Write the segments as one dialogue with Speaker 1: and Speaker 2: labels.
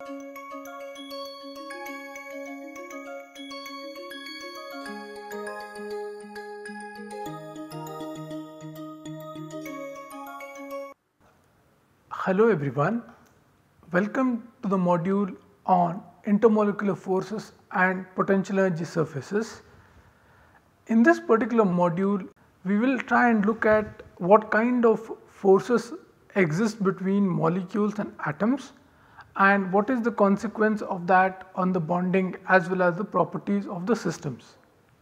Speaker 1: Hello everyone, welcome to the module on intermolecular forces and potential energy surfaces. In this particular module, we will try and look at what kind of forces exist between molecules and atoms and what is the consequence of that on the bonding as well as the properties of the systems.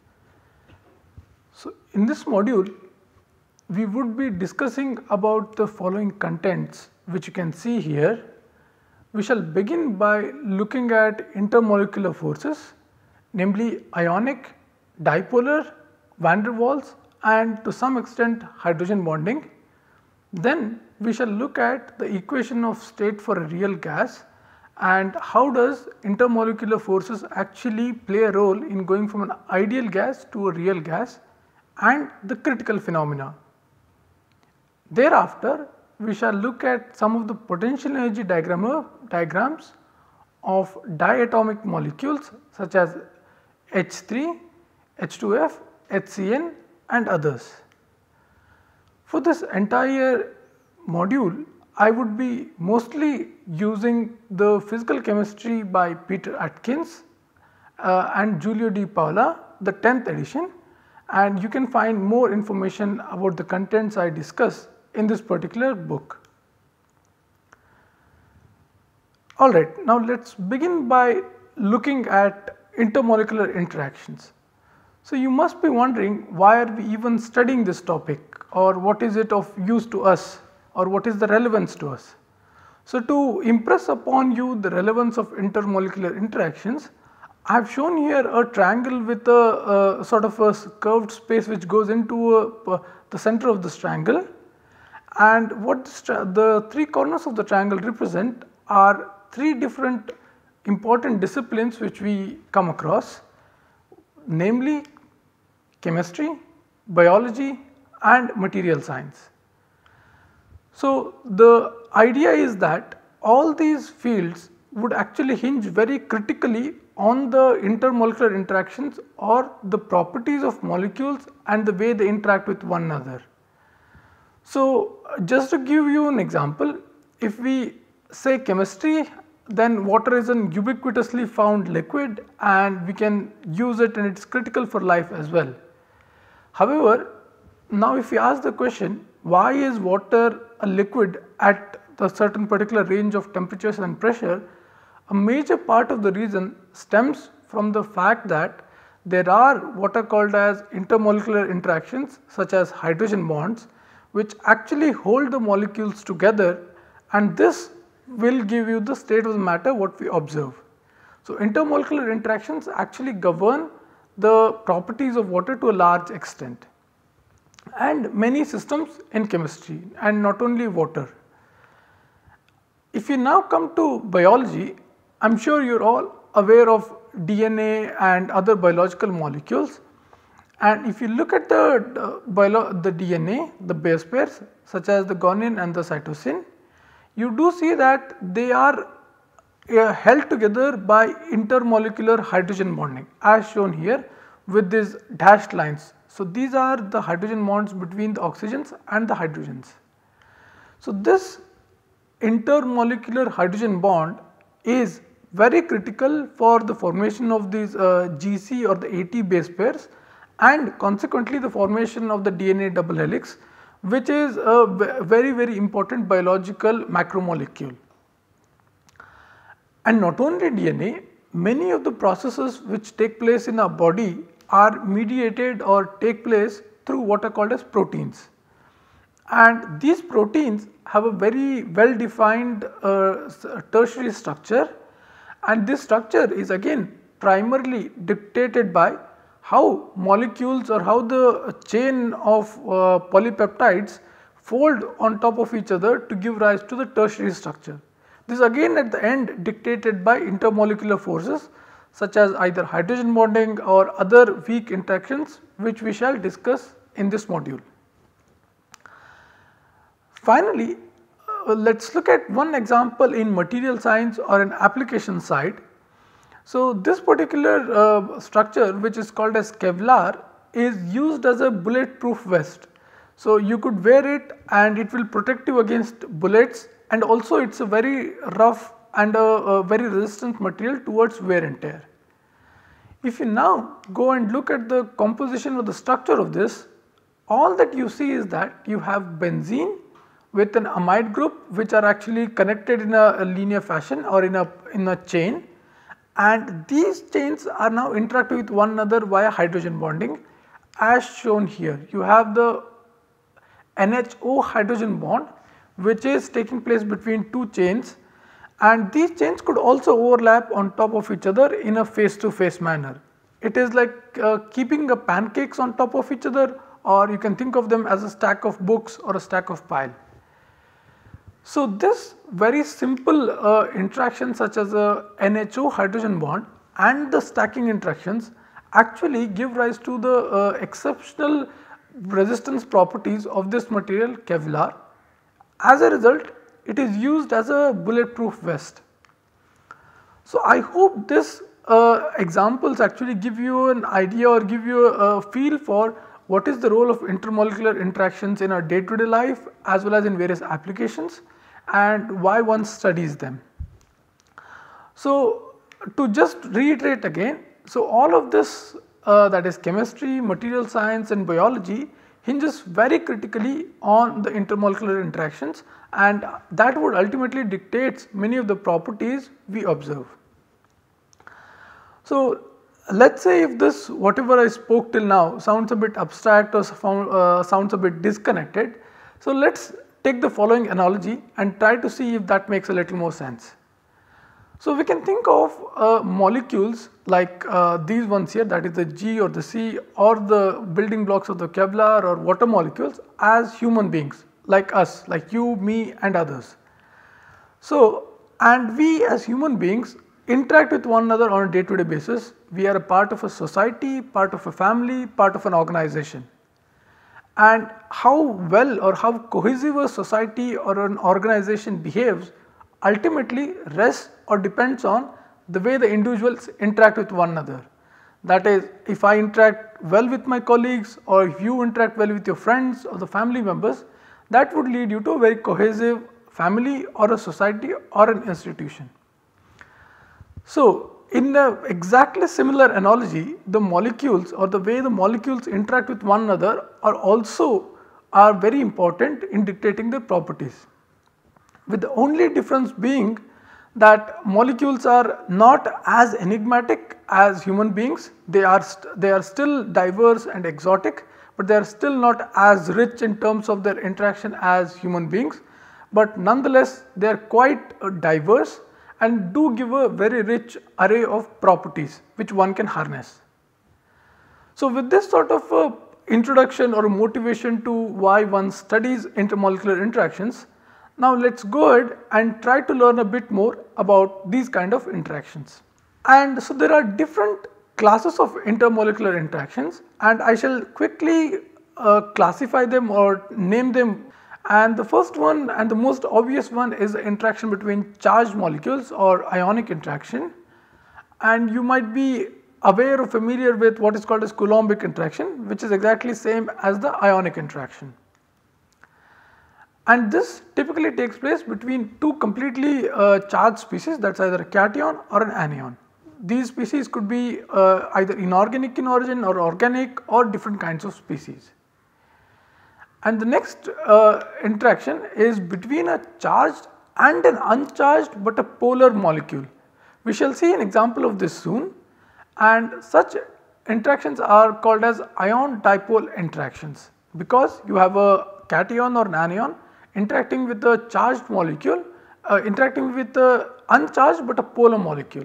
Speaker 1: So, in this module, we would be discussing about the following contents which you can see here. We shall begin by looking at intermolecular forces, namely ionic, dipolar, van der Waals and to some extent hydrogen bonding. Then we shall look at the equation of state for a real gas and how does intermolecular forces actually play a role in going from an ideal gas to a real gas and the critical phenomena. Thereafter, we shall look at some of the potential energy diagrams of diatomic molecules such as H3, H2F, HCN and others. For this entire module, I would be mostly using the physical chemistry by Peter Atkins and Giulio Di Paola, the 10th edition, and you can find more information about the contents I discuss in this particular book. Alright, now let us begin by looking at intermolecular interactions. So, you must be wondering why are we even studying this topic or what is it of use to us or what is the relevance to us. So, to impress upon you the relevance of intermolecular interactions, I have shown here a triangle with a sort of a curved space which goes into the center of this triangle, and what the three corners of the triangle represent are three different important disciplines which we come across, namely chemistry, biology and material science. So, the idea is that all these fields would actually hinge very critically on the intermolecular interactions or the properties of molecules and the way they interact with one another. So, just to give you an example, if we say chemistry, then water is an ubiquitously found liquid and we can use it and it is critical for life as well. However, now if we ask the question, why is water a liquid at a certain particular range of temperatures and pressure, a major part of the reason stems from the fact that there are what are called as intermolecular interactions such as hydrogen bonds which actually hold the molecules together, and this will give you the state of the matter what we observe. So, intermolecular interactions actually govern the properties of water to a large extent and many systems in chemistry and not only water. If you now come to biology, I am sure you are all aware of DNA and other biological molecules, and if you look at the DNA, the base pairs such as the guanine and the cytosine, you do see that they are held together by intermolecular hydrogen bonding as shown here with these dashed lines. So, these are the hydrogen bonds between the oxygens and the hydrogens. So, this intermolecular hydrogen bond is very critical for the formation of these GC or the AT base pairs and consequently the formation of the DNA double helix, which is a very important biological macromolecule. And not only DNA, many of the processes which take place in our body are mediated or take place through what are called as proteins. And these proteins have a very well defined tertiary structure, and this structure is again primarily dictated by how molecules or how the chain of polypeptides fold on top of each other to give rise to the tertiary structure. This again at the end dictated by intermolecular forces such as either hydrogen bonding or other weak interactions which we shall discuss in this module. Finally, let us look at one example in material science or an application side. So, this particular structure, which is called as Kevlar, is used as a bulletproof vest. So, you could wear it and it will protect you against bullets, and also it is a very rough and a very resistant material towards wear and tear. If you now go and look at the composition or the structure of this, all that you see is that you have benzene with an amide group which are actually connected in a linear fashion or in a chain, and these chains are now interacting with one another via hydrogen bonding as shown here. You have the NHO hydrogen bond which is taking place between two chains, and these chains could also overlap on top of each other in a face to face manner. It is like keeping the pancakes on top of each other, or you can think of them as a stack of books or a stack of pile. So, this very simple interaction such as a NHO hydrogen bond and the stacking interactions actually give rise to the exceptional resistance properties of this material Kevlar. As a result, it is used as a bulletproof vest. So, I hope this examples actually give you an idea or give you a feel for what is the role of intermolecular interactions in our day to day life as well as in various applications and why one studies them. So, to just reiterate again, so all of this that is chemistry, material science and biology hinges very critically on the intermolecular interactions, and that would ultimately dictate many of the properties we observe. So, let us say if this whatever I spoke till now sounds a bit abstract or sounds a bit disconnected. So, let us take the following analogy and try to see if that makes a little more sense. So, we can think of molecules like these ones here, that is the G or the C or the building blocks of the Kevlar or water molecules as human beings like us, like you, me and others. So, and we as human beings interact with one another on a day to day basis. We are a part of a society, part of a family, part of an organization. And how well or how cohesive a society or an organization behaves ultimately rests or depends on the way the individuals interact with one another. That is, if I interact well with my colleagues or if you interact well with your friends or the family members, that would lead you to a very cohesive family or a society or an institution. So, in a exactly similar analogy, the molecules or the way the molecules interact with one another are very important in dictating their properties, with the only difference being that molecules are not as enigmatic as human beings. They are still diverse and exotic, but they are still not as rich in terms of their interaction as human beings, but nonetheless they are quite diverse and do give a very rich array of properties which one can harness. So, with this sort of introduction or motivation to why one studies intermolecular interactions, now let us go ahead and try to learn a bit more about these kind of interactions. And so, there are different classes of intermolecular interactions, and I shall quickly classify them or name them. And the first one and the most obvious one is the interaction between charged molecules or ionic interaction, and you might be aware or familiar with what is called as Coulombic interaction, which is exactly same as the ionic interaction. And this typically takes place between two completely charged species, that is either a cation or an anion. These species could be either inorganic in origin or organic or different kinds of species. And the next interaction is between a charged and an uncharged but a polar molecule. We shall see an example of this soon, and such interactions are called as ion dipole interactions, because you have a cation or an anion interacting with a charged molecule, interacting with a uncharged but a polar molecule.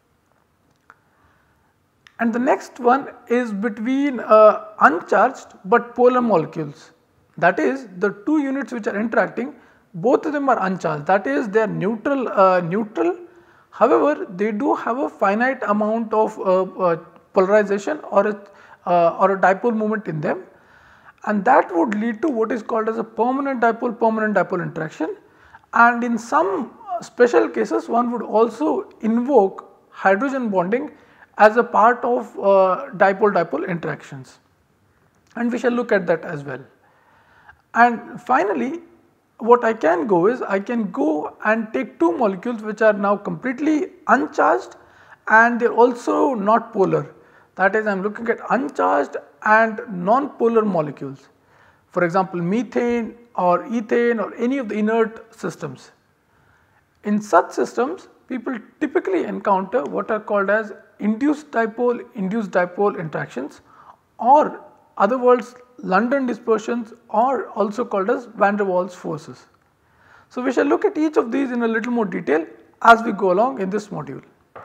Speaker 1: And the next one is between uncharged but polar molecules. That is, the two units which are interacting, both of them are uncharged, that is they are neutral. However, they do have a finite amount of polarization or a dipole moment in them, and that would lead to what is called as a permanent dipole interaction, and in some special cases one would also invoke hydrogen bonding as a part of dipole-dipole interactions, and we shall look at that as well. And finally, what I can go is I can go and take two molecules which are now completely uncharged and they are also not polar. That is, I am looking at uncharged and non-polar molecules, for example methane or ethane or any of the inert systems. In such systems, people typically encounter what are called as induced dipole interactions, or other words London dispersions, or also called as van der Waals forces. So, we shall look at each of these in a little more detail as we go along in this module.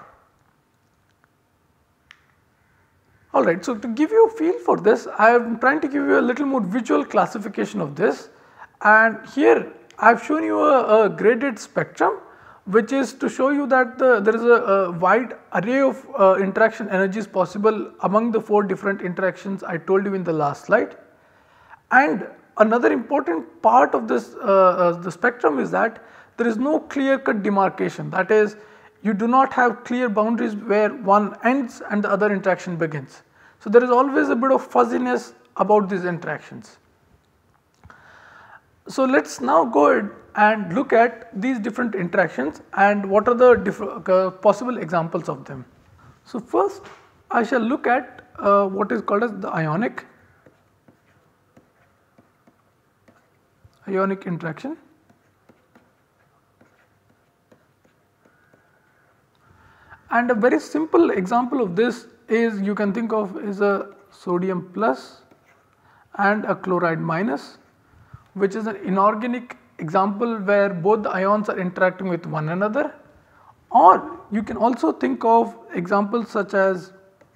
Speaker 1: Alright, so to give you a feel for this, I am trying to give you a little more visual classification of this, and here I have shown you a graded spectrum which is to show you that there is a wide array of interaction energies possible among the 4 different interactions I told you in the last slide. And another important part of this the spectrum is that there is no clear cut demarcation, that is, you do not have clear boundaries where one ends and the other interaction begins. So, there is always a bit of fuzziness about these interactions. So, let us now go ahead and look at these different interactions and what are the possible examples of them. So, first I shall look at what is called as the ionic interaction. And a very simple example of this is, you can think of, is a sodium plus and a chloride minus, which is an inorganic example where both the ions are interacting with one another. Or you can also think of examples such as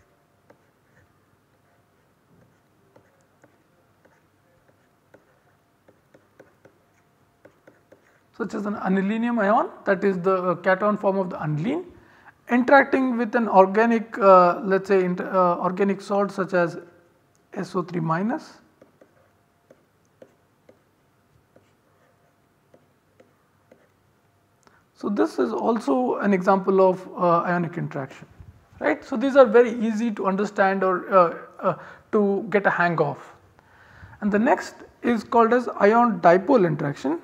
Speaker 1: an anilinium ion, that is the cation form of the aniline, interacting with an organic let us say organic salt such as SO3 minus. So, this is also an example of ionic interaction, right. So, these are very easy to understand or to get a hang of. And the next is called as ion dipole interaction.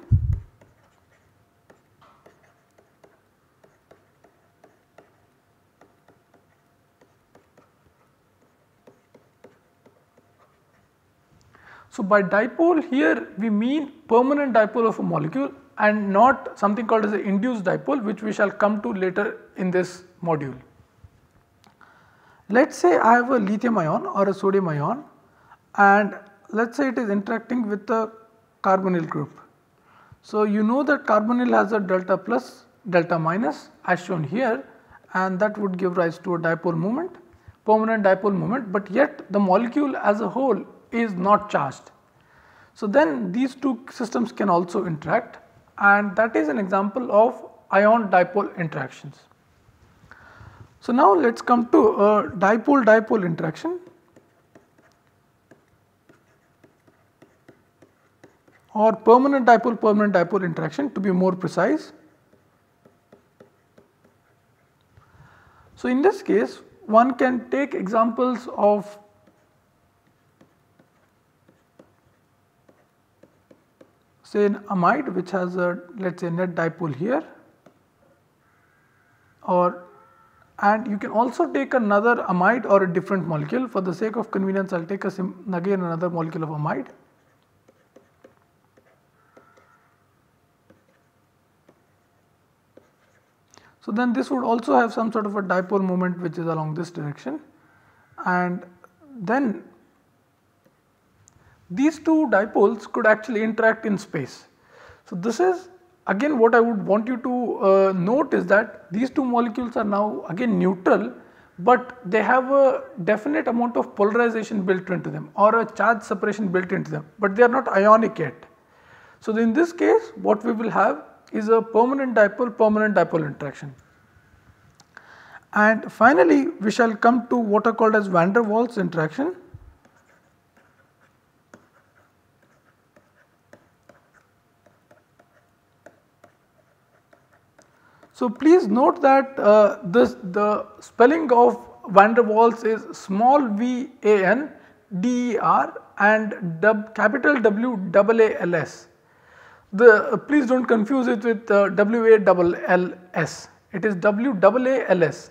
Speaker 1: So, by dipole here we mean permanent dipole of a molecule and not something called as an induced dipole, which we shall come to later in this module. Let us say I have a lithium ion or a sodium ion, and let us say it is interacting with a carbonyl group. So, you know that carbonyl has a delta plus delta minus as shown here, and that would give rise to a dipole moment, permanent dipole moment, but yet the molecule as a whole is not charged. So, then these two systems can also interact, and that is an example of ion dipole interactions. So, now let us come to a dipole-dipole interaction, or permanent dipole interaction to be more precise. So, in this case one can take examples of say an amide which has a, let us say, net dipole here, and you can also take another amide or a different molecule. For the sake of convenience I will take again another molecule of amide. So, then this would also have some sort of a dipole moment which is along this direction, and then these two dipoles could actually interact in space. So, this is again what I would want you to note is that these two molecules are now again neutral, but they have a definite amount of polarization built into them or a charge separation built into them, but they are not ionic yet. So, in this case what we will have is a permanent dipole interaction. And finally, we shall come to what are called as van der Waals interaction. So please note that the spelling of van der Waals is small v a n d e r and capital W A L S. Please do not confuse it with W A L L S. It is W A L S.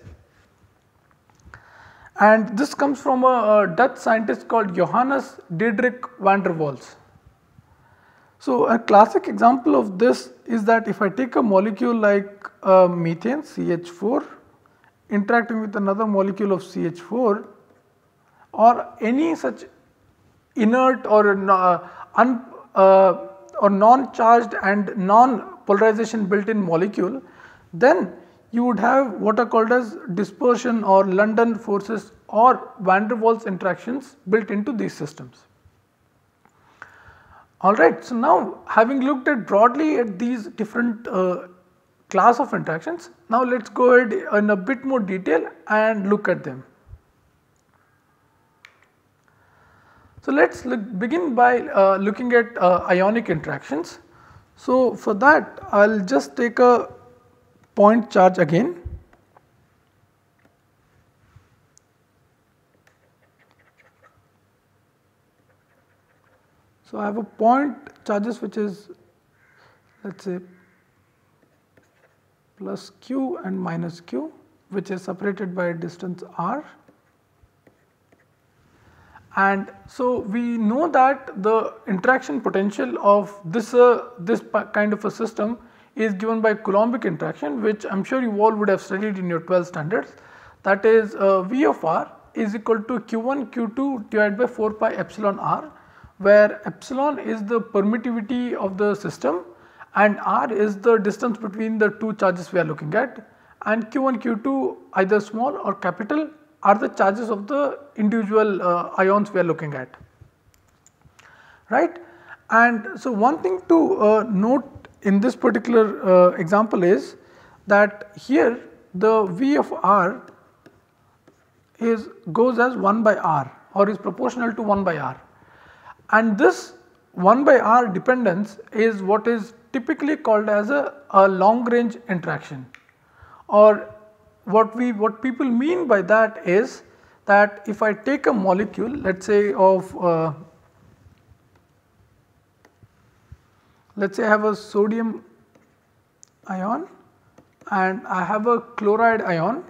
Speaker 1: And this comes from a Dutch scientist called Johannes Diederik van der Waals. So a classic example of this is that if I take a molecule like methane CH4 interacting with another molecule of CH4 or any such inert or non-charged and non-polarization built in molecule, then you would have what are called as dispersion or London forces or van der Waals interactions built into these systems. Alright, so now having looked at broadly at these different class of interactions, now let us go ahead in a bit more detail and look at them. So let us begin by looking at ionic interactions. So for that I will just take a point charge again. So I have a point charges which is, let us say, plus q and minus q, which is separated by a distance r. And so we know that the interaction potential of this kind of a system is given by Coulombic interaction, which I am sure you all would have studied in your 12th standards. That is V of r is equal to q1 q2 divided by 4 pi epsilon r, where epsilon is the permittivity of the system and r is the distance between the two charges we are looking at, and q1 q2 either small or capital are the charges of the individual ions we are looking at, right. And so one thing to note in this particular example is that here the V of r goes as 1 by r or is proportional to 1 by r. And this 1 by r dependence is what is typically called as a long range interaction, or what people mean by that is that if I take a molecule, let us say of let us say I have a sodium ion and I have a chloride ion,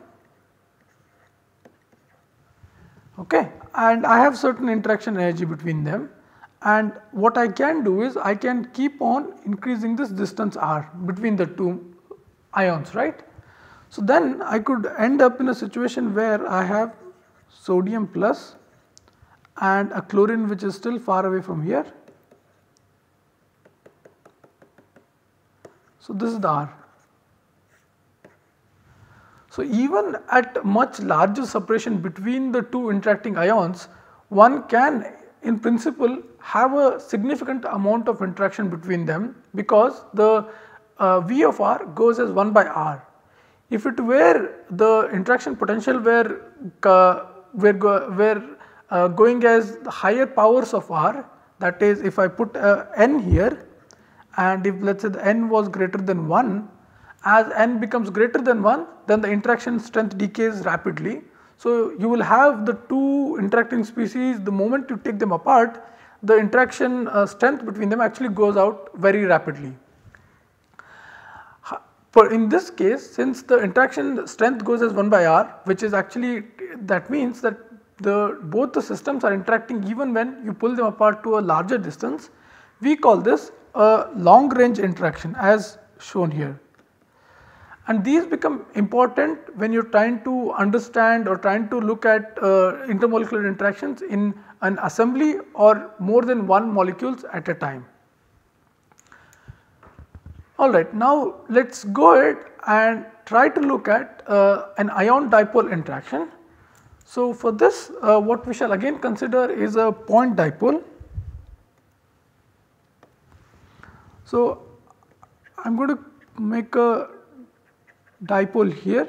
Speaker 1: okay, and I have certain interaction energy between them. And what I can do is I can keep on increasing this distance r between the two ions, right. So then I could end up in a situation where I have sodium plus and a chlorine which is still far away from here. So this is the r. So even at much larger separation between the two interacting ions, one can in principle have a significant amount of interaction between them, because the V of r goes as 1 by r. If it were the interaction potential were going as the higher powers of r, that is if I put n here and if let us say the n was greater than 1, as n becomes greater than 1 then the interaction strength decays rapidly. So you will have the two interacting species, the moment you take them apart, the interaction strength between them actually goes out very rapidly. But in this case, since the interaction strength goes as 1 by r, which is actually, that means that both the systems are interacting even when you pull them apart to a larger distance, we call this a long range interaction as shown here. And these become important when you are trying to understand or trying to look at intermolecular interactions in an assembly or more than one molecules at a time. Alright, now let us go ahead and try to look at an ion dipole interaction. So for this what we shall again consider is a point dipole. So I am going to make a dipole here,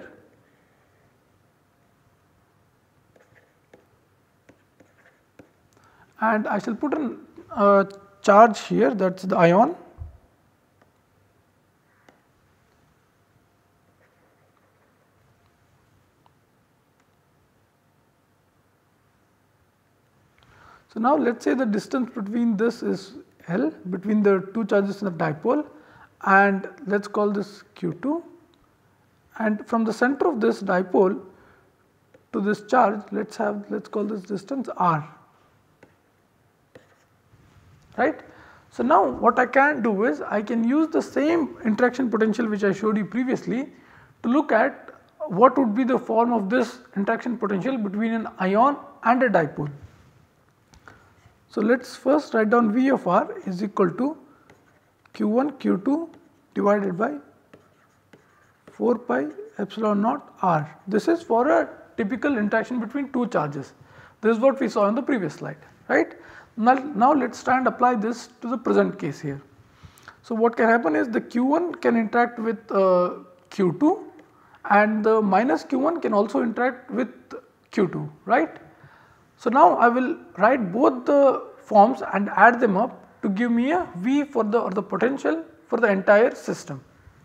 Speaker 1: and I shall put a charge here, that is the ion, So now let us say the distance between this is L, between the two charges in the dipole, and let us call this Q2, and from the center of this dipole to this charge let us call this distance R, right. So now what I can do is I can use the same interaction potential which I showed you previously to look at what would be the form of this interaction potential between an ion and a dipole. So let us first write down V of r is equal to Q1 Q2 divided by 4 pi epsilon naught r. This is for a typical interaction between two charges. This is what we saw in the previous slide, right. Now let us try and apply this to the present case here. So what can happen is the Q1 can interact with Q2 and the minus Q1 can also interact with Q2, right. So now I will write both the forms and add them up to give me a V for the potential for the entire system.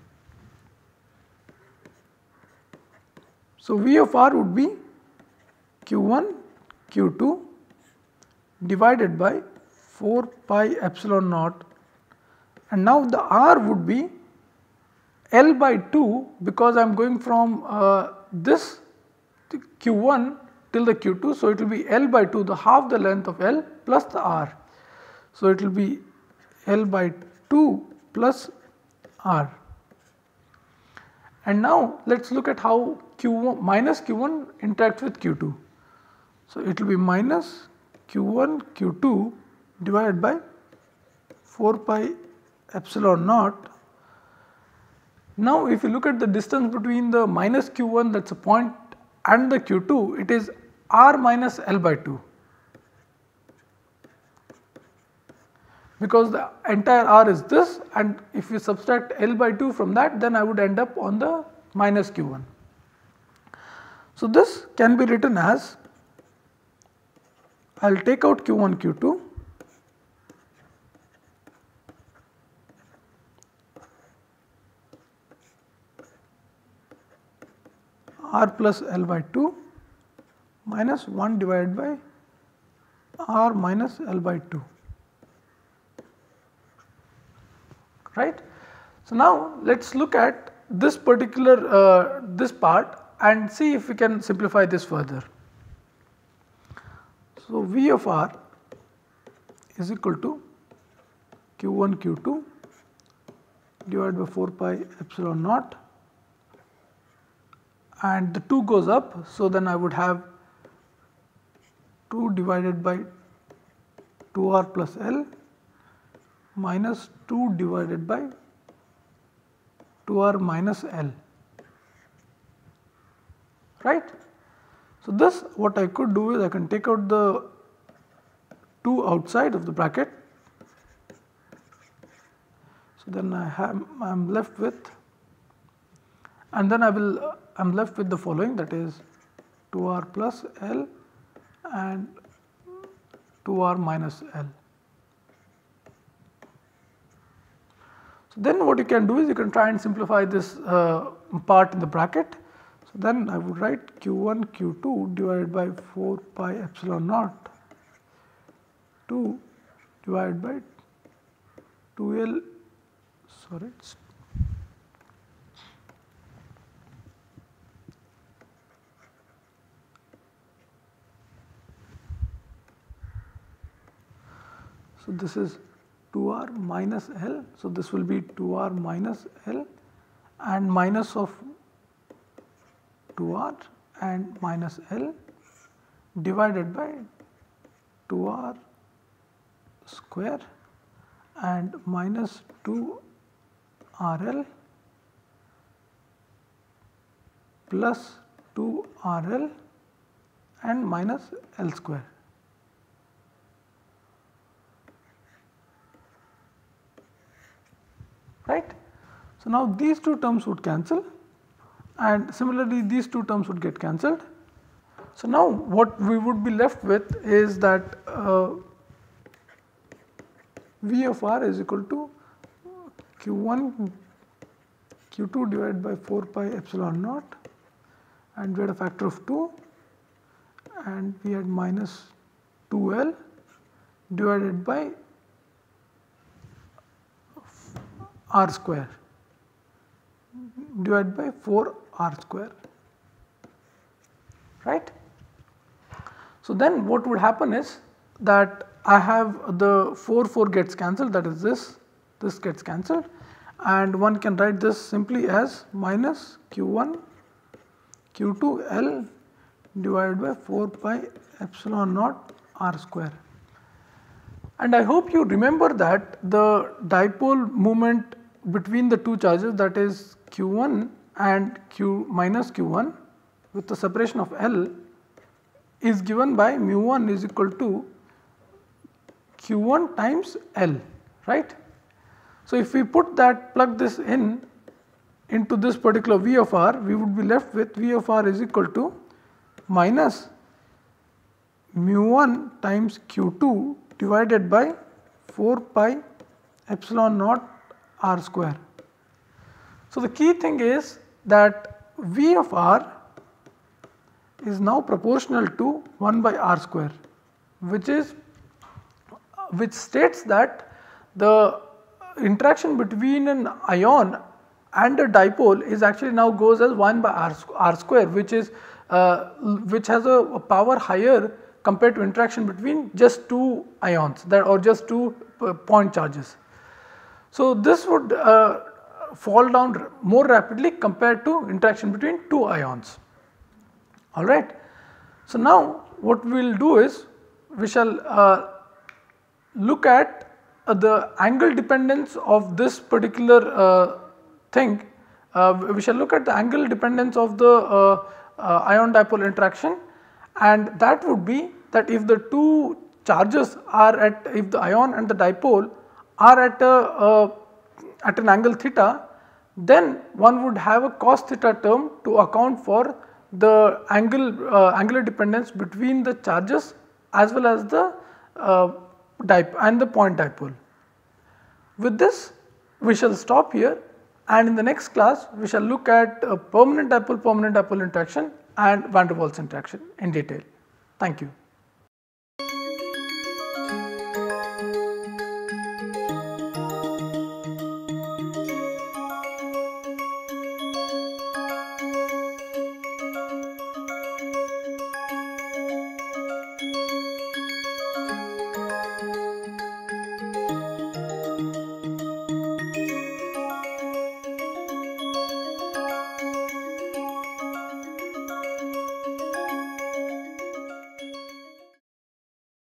Speaker 1: So V of r would be Q1 Q2 divided by 4 pi epsilon naught, and now the r would be L by 2 because I am going from this Q1 till the Q2. So it will be L by 2, the half the length of L plus the r. So it will be L by 2 plus r. And now let us look at how Q1 minus Q1 interacts with Q2. So it will be minus Q1 Q2 divided by 4 pi epsilon naught. Now if you look at the distance between the minus Q1, that is a point, and the Q2, it is r minus L by 2, because the entire r is this, and if you subtract L by 2 from that, then I would end up on the minus Q1. So this can be written as, I will take out Q1 Q2 r plus L by 2 minus 1 divided by r minus L by 2, right. So now let us look at this particular this part and see if we can simplify this further. So V of r is equal to Q1 Q2 divided by 4 pi epsilon naught, and the 2 goes up. So then I would have 2 divided by 2r plus L minus 2 divided by 2r minus L, right. So this, what I could do is I can take out the 2 outside of the bracket. So then I am left with, and then I am left with the following, that is 2r plus L and 2r minus L. So then what you can do is you can try and simplify this part in the bracket. So then I would write Q1 Q2 divided by 4 pi epsilon naught 2 divided by 2L, sorry, so this is 2r minus L. So this will be 2r minus L and minus of 2r and minus L divided by 2r square and minus 2rl plus 2rl and minus L square. Right. So now these two terms would cancel, and similarly these two terms would get cancelled. So now what we would be left with is that V of r is equal to Q1 Q2 divided by 4 pi epsilon naught, and we had a factor of 2 and we had minus 2L divided by r square divided by 4 r square, right. So, then what would happen is that I have the 4 gets cancelled, that is this gets cancelled, and one can write this simply as minus q1 q2 L divided by 4 pi epsilon naught r square. And I hope you remember that the dipole moment between the two charges, that is q1 and q minus q1 with the separation of L, is given by mu1 is equal to q1 times L, right. So, if we plug this into this particular V of r, we would be left with V of r is equal to minus mu1 times q2 divided by 4 pi epsilon naught r square. So, the key thing is that V of r is now proportional to 1 by r square, which states that the interaction between an ion and a dipole is actually now goes as 1 by r square, which has a power higher compared to interaction between just 2 ions or just 2 point charges. So, this would fall down more rapidly compared to interaction between 2 ions. Alright. So, now what we will do is we shall look at the angle dependence of this particular thing. We shall look at the angle dependence of the ion dipole interaction, and that would be that if the two charges are if the ion and the dipole are at an angle theta, then one would have a cos theta term to account for the angular dependence between the charges as well as the and the point dipole. With this we shall stop here, and in the next class we shall look at permanent dipole interaction and van der Waals interaction in detail. Thank you.